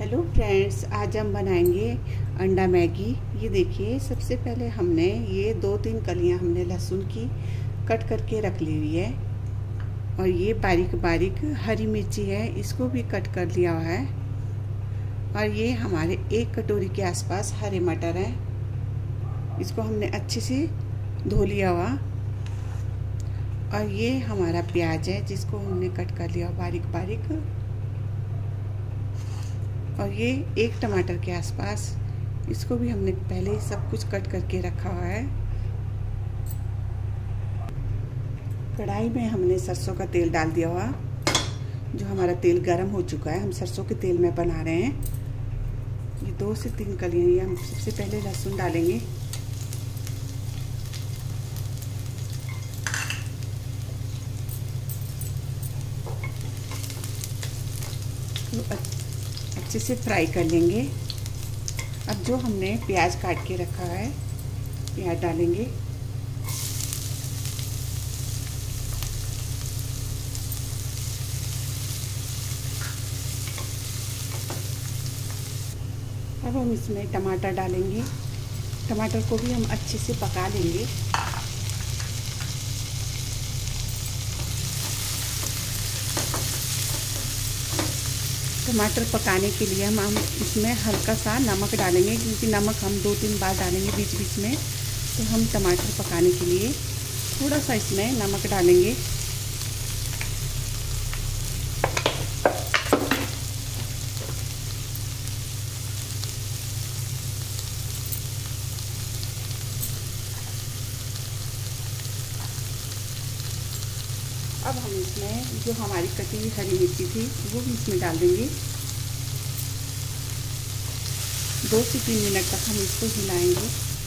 Hello friends, आज हम बनाएंगे अंडा मैगी। ये देखिए, सबसे पहले हमने ये 2-3 कलियां हमने लहसुन की कट करके रख ली हुई है। और ये बारीक बारीक हरी मिर्ची है, इसको भी कट कर लिया हुआ है। और ये हमारे 1 कटोरी के आसपास हरे मटर हैं, इसको हमने अच्छे से धो लिया हुआ। और ये हमारा प्याज है, जिसको हमने कट कर लिया बारीक बारीक। और ये 1 टमाटर के आसपास, इसको भी हमने पहले ही सब कुछ कट करके रखा हुआ है। कढ़ाई में हमने सरसों का तेल डाल दिया हुआ। जो हमारा तेल गर्म हो चुका है, हम सरसों के तेल में बना रहे हैं। ये 2 से 3 कलियां, ये हम सबसे पहले लहसुन डालेंगे। तो अच्छे से फ्राई कर लेंगे। अब जो हमने प्याज काट के रखा है, प्याज डालेंगे। अब हम इसमें टमाटर डालेंगे। टमाटर को भी हम अच्छे से पका लेंगे। टमाटर पकाने के लिए हम इसमें हल्का सा नमक डालेंगे, क्योंकि नमक हम 2-3 बार डालेंगे बीच बीच में। तो हम टमाटर पकाने के लिए थोड़ा सा इसमें नमक डालेंगे। अब हम इसमें जो हमारी कटी हुई हरी मिर्ची थी, वो भी इसमें डाल देंगे। 2 से 3 मिनट तक हम इसको हिलाएंगे।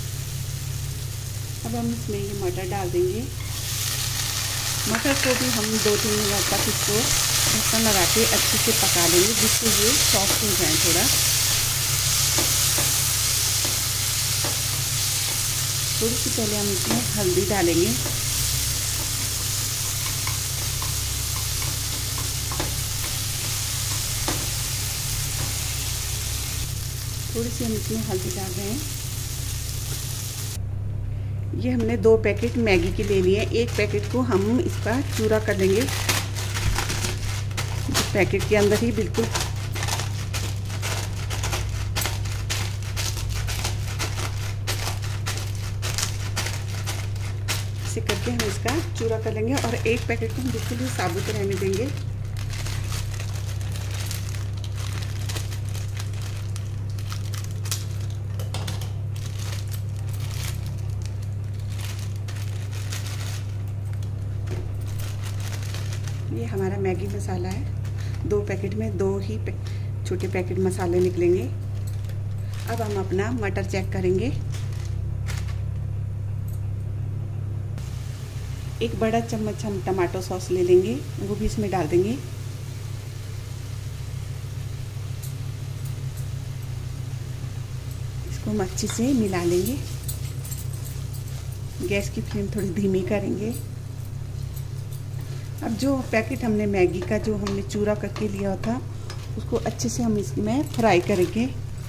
अब हम इसमें ये मटर डाल देंगे। मटर को भी हम 2-3 मिनट तक इसको ढक्कन लगा के अच्छे से पका लेंगे, जिससे ये सॉफ्ट हो जाए थोड़ा। थोड़ी सी पहले हम इसमें हल्दी डालेंगे। थोड़ी सी हम इसमें हल्दी डाल रहे हैं। ये हमने 2 पैकेट मैगी के ले लिए। 1 पैकेट को हम इसका चूरा कर लेंगे, पैकेट के अंदर ही बिल्कुल। ऐसे करके हम इसका चूरा कर लेंगे। और 1 पैकेट को हम बिल्कुल ही साबुत रहने देंगे। ये हमारा मैगी मसाला है। 2 पैकेट में 2 ही छोटे पैकेट मसाले निकलेंगे। अब हम अपना मटर चेक करेंगे। 1 बड़ा चम्मच हम टमाटो सॉस ले लेंगे, वो भी इसमें डाल देंगे। इसको हम अच्छे से मिला लेंगे। गैस की फ्लेम थोड़ी धीमी करेंगे। अब जो पैकेट हमने मैगी का जो हमने चूरा करके लिया था, उसको अच्छे से हम इसमें फ्राई करेंगे।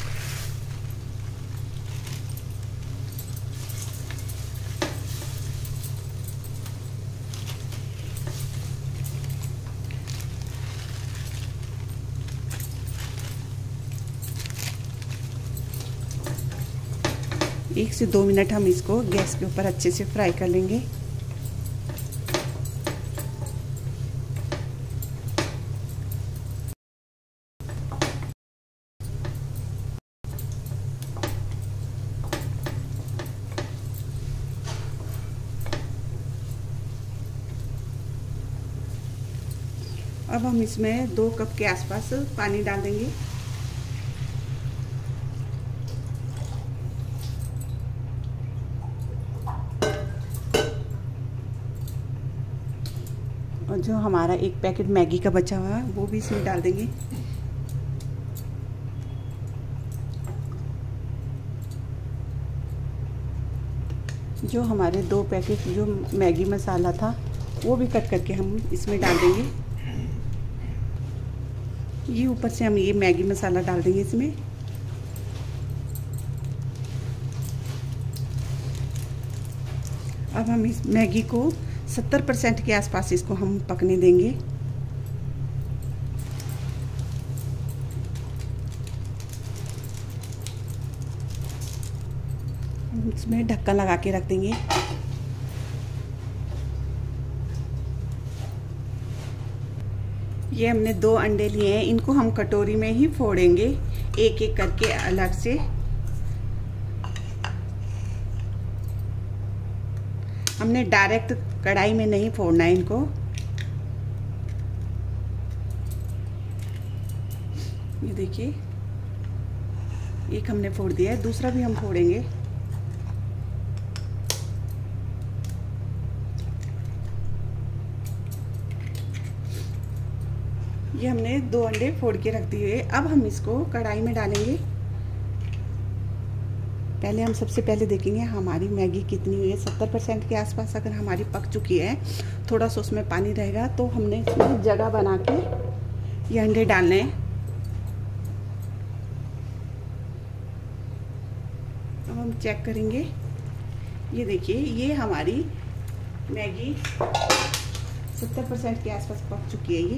एक से 2 मिनट हम इसको गैस के ऊपर अच्छे से फ्राई कर लेंगे। अब हम इसमें 2 कप के आसपास पानी डाल देंगे। और जो हमारा 1 पैकेट मैगी का बचा हुआ है, वो भी इसमें डाल देंगे। जो हमारे 2 पैकेट जो मैगी मसाला था, वो भी कट करके हम इसमें डाल देंगे। ये ऊपर से हम ये मैगी मसाला डाल देंगे इसमें। अब हम इस मैगी को 70% के आसपास इसको हम पकने देंगे। इसमें ढक्कन लगा के रख देंगे। ये हमने 2 अंडे लिए हैं, इनको हम कटोरी में ही फोड़ेंगे एक एक करके अलग से। हमने डायरेक्ट कढ़ाई में नहीं फोड़ना है इनको। ये देखिए, एक हमने फोड़ दिया है, दूसरा भी हम फोड़ेंगे। ये हमने 2 अंडे फोड़ के रख दिए। अब हम इसको कढ़ाई में डालेंगे। पहले हम सबसे पहले देखेंगे हमारी मैगी कितनी हुई है। 70% के आसपास अगर हमारी पक चुकी है, थोड़ा सा उसमें पानी रहेगा, तो हमने इसमें जगह बना के ये अंडे डालने हैं। अब हम चेक करेंगे। ये देखिए, ये हमारी मैगी 70% के आसपास पक चुकी है। ये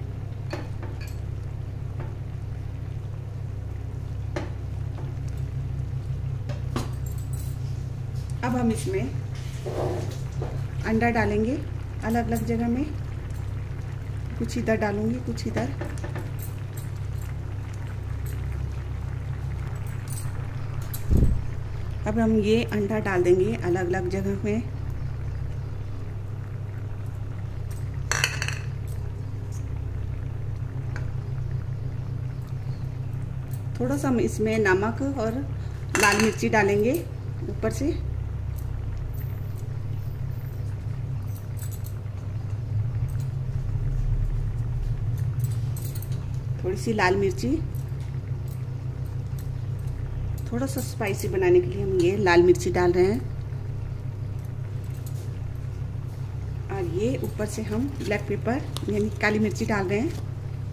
अब हम इसमें अंडा डालेंगे अलग अलग जगह में। कुछ इधर डालूंगी, कुछ इधर। अब हम ये अंडा डाल देंगे अलग अलग जगह में। थोड़ा सा हम इसमें नमक और लाल मिर्ची डालेंगे ऊपर से। थोड़ी सी लाल मिर्ची, थोड़ा सा स्पाइसी बनाने के लिए हम ये लाल मिर्ची डाल रहे हैं। और ये ऊपर से हम ब्लैक पेपर यानी काली मिर्ची डाल रहे हैं।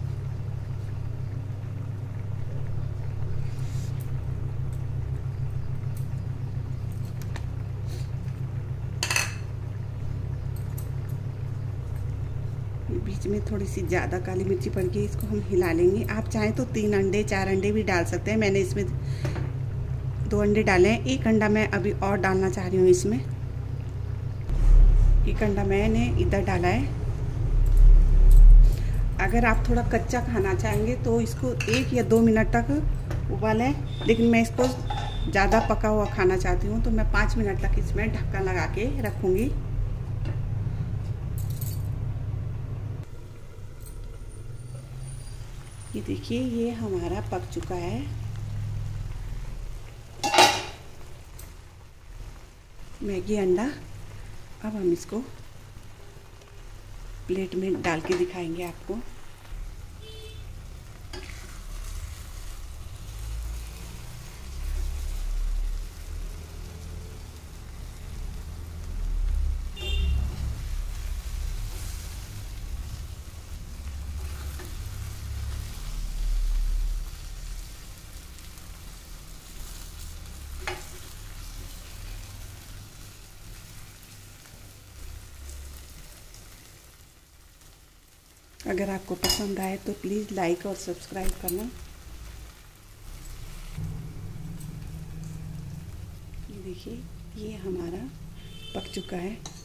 बीच में थोड़ी सी ज़्यादा काली मिर्ची पड़ गई, इसको हम हिला लेंगे। आप चाहें तो 3 अंडे 4 अंडे भी डाल सकते हैं। मैंने इसमें 2 अंडे डाले हैं। 1 अंडा मैं अभी और डालना चाह रही हूँ इसमें। 1 अंडा मैंने इधर डाला है। अगर आप थोड़ा कच्चा खाना चाहेंगे तो इसको 1 या 2 मिनट तक उबालें, लेकिन मैं इसको ज़्यादा पका हुआ खाना चाहती हूँ, तो मैं 5 मिनट तक इसमें ढक्कन लगा के रखूँगी। ये देखिए, ये हमारा पक चुका है मैगी अंडा। अब हम इसको प्लेट में डाल के दिखाएंगे आपको। अगर आपको पसंद आए तो प्लीज़ लाइक और सब्सक्राइब करना। ये देखिए, ये हमारा पक चुका है।